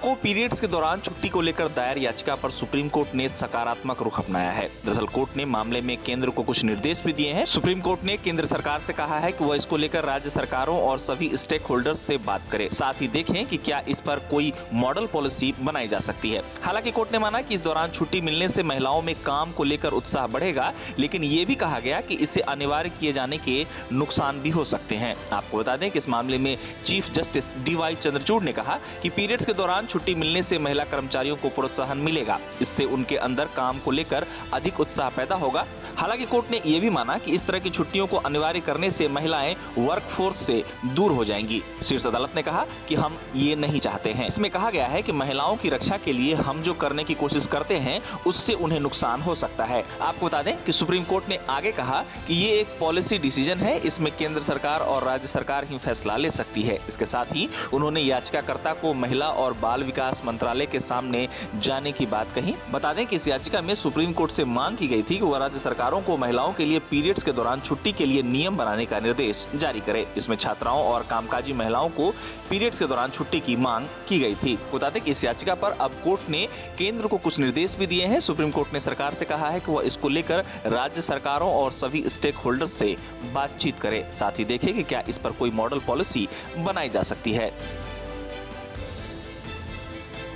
को पीरियड्स के दौरान छुट्टी को लेकर दायर याचिका पर सुप्रीम कोर्ट ने सकारात्मक रुख अपनाया है। दरअसल कोर्ट ने मामले में केंद्र को कुछ निर्देश भी दिए हैं। सुप्रीम कोर्ट ने केंद्र सरकार से कहा है कि वह इसको लेकर राज्य सरकारों और सभी स्टेक होल्डर्स से बात करे, साथ ही देखें कि क्या इस पर कोई मॉडल पॉलिसी बनाई जा सकती है। हालांकि कोर्ट ने माना कि इस दौरान छुट्टी मिलने से महिलाओं में काम को लेकर उत्साह बढ़ेगा, लेकिन ये भी कहा गया कि इसे अनिवार्य किए जाने के नुकसान भी हो सकते हैं। आपको बता दें कि इस मामले में चीफ जस्टिस DY चंद्रचूड़ ने कहा कि पीरियड्स के दौरान छुट्टी मिलने से महिला कर्मचारियों को प्रोत्साहन मिलेगा, इससे उनके अंदर काम को लेकर अधिक उत्साह पैदा होगा। हालांकि कोर्ट ने यह भी माना कि इस तरह की छुट्टियों को अनिवार्य करने से महिलाएं वर्कफोर्स से दूर हो जाएंगी। शीर्ष अदालत ने कहा कि हम ये नहीं चाहते हैं। इसमें कहा गया है कि महिलाओं की रक्षा के लिए हम जो करने की कोशिश करते हैं उससे उन्हें नुकसान हो सकता है। आपको बता दें कि सुप्रीम कोर्ट ने आगे कहा कि ये एक पॉलिसी डिसीजन है, इसमें केंद्र सरकार और राज्य सरकार ही फैसला ले सकती है। इसके साथ ही उन्होंने याचिकाकर्ता को महिला और बाल विकास मंत्रालय के सामने जाने की बात कही। बता दें कि इस याचिका में सुप्रीम कोर्ट से मांग की गई थी कि वह राज्य सरकारों को महिलाओं के लिए पीरियड्स के दौरान छुट्टी के लिए नियम बनाने का निर्देश जारी करे। इसमें छात्राओं और कामकाजी महिलाओं को पीरियड्स के दौरान छुट्टी की मांग की गई थी। बता दें कि इस याचिका पर अब कोर्ट ने केंद्र को कुछ निर्देश भी दिए हैं। सुप्रीम कोर्ट ने सरकार से कहा है कि वह इसको लेकर राज्य सरकारों और सभी स्टेक होल्डर्स से बातचीत करे, साथ ही देखे कि क्या इस पर कोई मॉडल पॉलिसी बनाई जा सकती है।